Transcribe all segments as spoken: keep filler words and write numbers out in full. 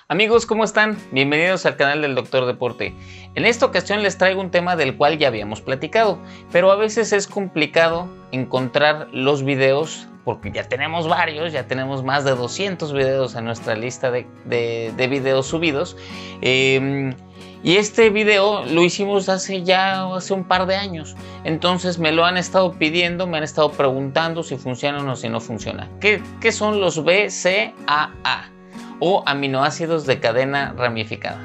Amigos, ¿cómo están? Bienvenidos al canal del Doctor Deporte. En esta ocasión les traigo un tema del cual ya habíamos platicado, pero a veces es complicado encontrar los videos porque ya tenemos varios, ya tenemos más de doscientos videos en nuestra lista de, de, de videos subidos. Eh, y este video lo hicimos hace ya hace un par de años, entonces me lo han estado pidiendo, me han estado preguntando si funcionan o si no funciona. ¿Qué, qué son los B C A A? O aminoácidos de cadena ramificada.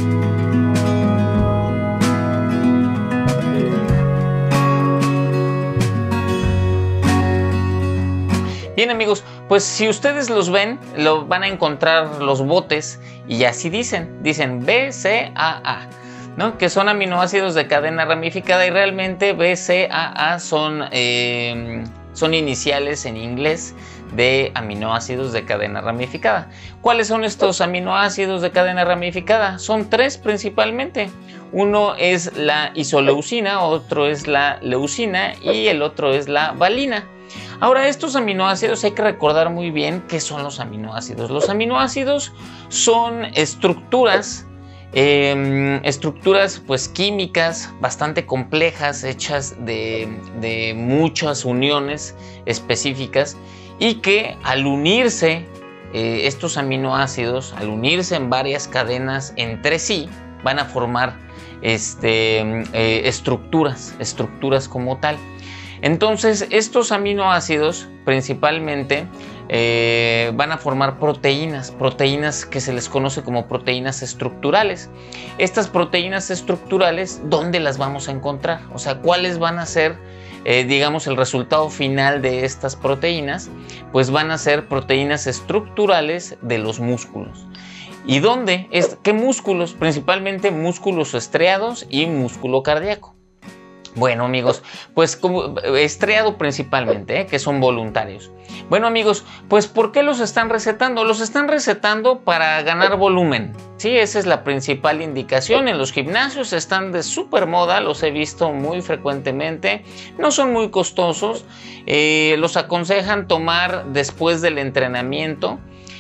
Bien amigos, pues si ustedes los ven, lo van a encontrar los botes y así dicen, dicen B C A A, ¿no? Que son aminoácidos de cadena ramificada y realmente B C A A son, eh, son iniciales en inglés de aminoácidos de cadena ramificada. ¿Cuáles son estos aminoácidos de cadena ramificada? Son tres principalmente. Uno es la isoleucina, otro es la leucina y el otro es la valina. Ahora, estos aminoácidos hay que recordar muy bien qué son los aminoácidos. Los aminoácidos son estructuras, eh, estructuras pues químicas bastante complejas, hechas de, de muchas uniones específicas, y que al unirse eh, estos aminoácidos, al unirse en varias cadenas entre sí, van a formar este, eh, estructuras, estructuras como tal. Entonces estos aminoácidos principalmente eh, van a formar proteínas, proteínas que se les conoce como proteínas estructurales. Estas proteínas estructurales, ¿dónde las vamos a encontrar? O sea, ¿cuáles van a ser, eh, digamos, el resultado final de estas proteínas? Pues van a ser proteínas estructurales de los músculos. ¿Y dónde? ¿Qué músculos? Principalmente músculos estriados y músculo cardíaco. Bueno amigos, pues como estriado principalmente, ¿eh? que son voluntarios. Bueno amigos, pues ¿por qué los están recetando? Los están recetando para ganar volumen. Sí, esa es la principal indicación. En los gimnasios están de súper moda, los he visto muy frecuentemente. No son muy costosos, eh, los aconsejan tomar después del entrenamiento.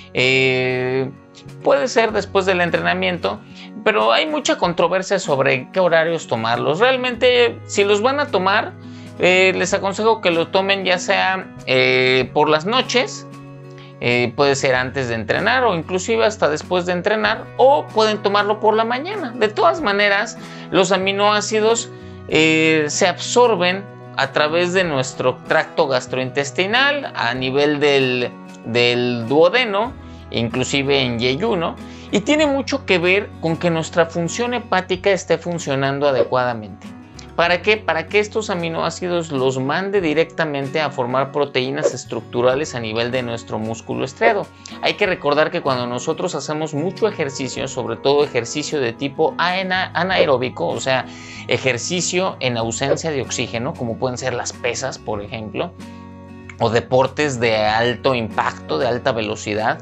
Eh, puede ser después del entrenamiento, pero hay mucha controversia sobre qué horarios tomarlos. Realmente, si los van a tomar, eh, les aconsejo que lo tomen ya sea eh, por las noches, eh, puede ser antes de entrenar o inclusive hasta después de entrenar, o pueden tomarlo por la mañana. De todas maneras, los aminoácidos eh, se absorben a través de nuestro tracto gastrointestinal a nivel del, del duodeno, inclusive en yeyuno, y tiene mucho que ver con que nuestra función hepática esté funcionando adecuadamente. ¿Para qué? Para que estos aminoácidos los mande directamente a formar proteínas estructurales a nivel de nuestro músculo estriado. Hay que recordar que cuando nosotros hacemos mucho ejercicio, sobre todo ejercicio de tipo anaeróbico, o sea, ejercicio en ausencia de oxígeno, como pueden ser las pesas, por ejemplo, o deportes de alto impacto, de alta velocidad,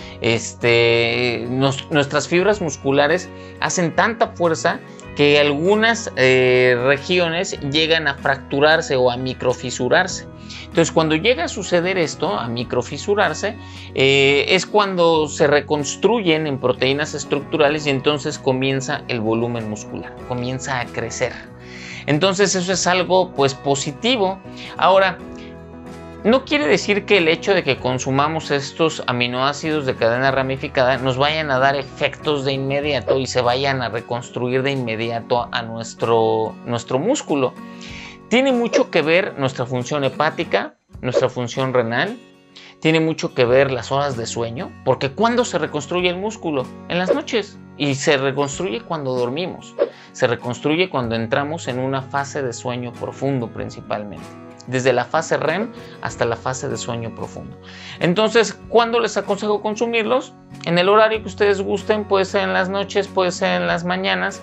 Este, nos, nuestras fibras musculares hacen tanta fuerza que algunas eh, regiones llegan a fracturarse o a microfisurarse. Entonces, cuando llega a suceder esto, a microfisurarse, eh, es cuando se reconstruyen en proteínas estructurales y entonces comienza el volumen muscular, comienza a crecer. Entonces, eso es algo pues positivo. Ahora, no quiere decir que el hecho de que consumamos estos aminoácidos de cadena ramificada nos vayan a dar efectos de inmediato y se vayan a reconstruir de inmediato a nuestro, nuestro músculo. Tiene mucho que ver nuestra función hepática, nuestra función renal, tiene mucho que ver las horas de sueño, porque ¿cuándo se reconstruye el músculo? En las noches, y se reconstruye cuando dormimos, se reconstruye cuando entramos en una fase de sueño profundo principalmente. Desde la fase R E M hasta la fase de sueño profundo. Entonces, ¿cuándo les aconsejo consumirlos? En el horario que ustedes gusten, puede ser en las noches, puede ser en las mañanas.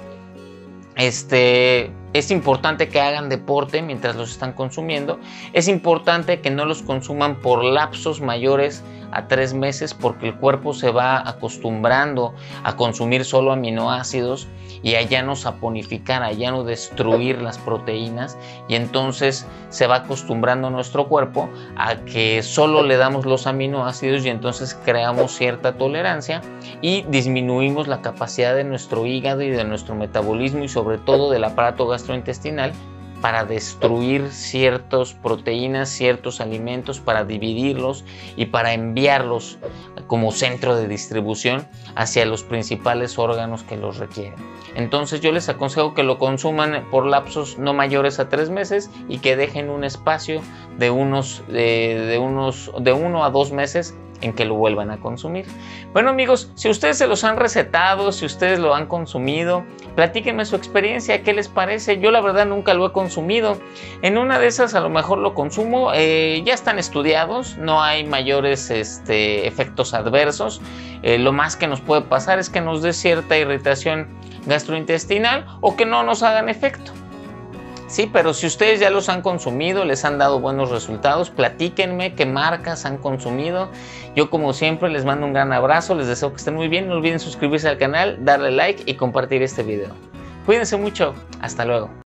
Este, es importante que hagan deporte mientras los están consumiendo. Es importante que no los consuman por lapsos mayores a tres meses porque el cuerpo se va acostumbrando a consumir solo aminoácidos y a ya no saponificar, a ya no destruir las proteínas, y entonces se va acostumbrando nuestro cuerpo a que solo le damos los aminoácidos y entonces creamos cierta tolerancia y disminuimos la capacidad de nuestro hígado y de nuestro metabolismo y sobre todo del aparato gastrointestinal para destruir ciertas proteínas, ciertos alimentos, para dividirlos y para enviarlos como centro de distribución hacia los principales órganos que los requieren. Entonces yo les aconsejo que lo consuman por lapsos no mayores a tres meses y que dejen un espacio de unos de, de unos de uno a dos meses en que lo vuelvan a consumir. Bueno amigos, si ustedes se los han recetado, si ustedes lo han consumido, platíquenme su experiencia, qué les parece. Yo la verdad nunca lo he consumido. En una de esas a lo mejor lo consumo, eh, ya están estudiados, no hay mayores este, efectos adversos. Eh, lo más que nos puede pasar es que nos dé cierta irritación gastrointestinal o que no nos hagan efecto. Sí, pero si ustedes ya los han consumido, les han dado buenos resultados, platíquenme qué marcas han consumido. Yo como siempre les mando un gran abrazo, les deseo que estén muy bien, no olviden suscribirse al canal, darle like y compartir este video. Cuídense mucho, hasta luego.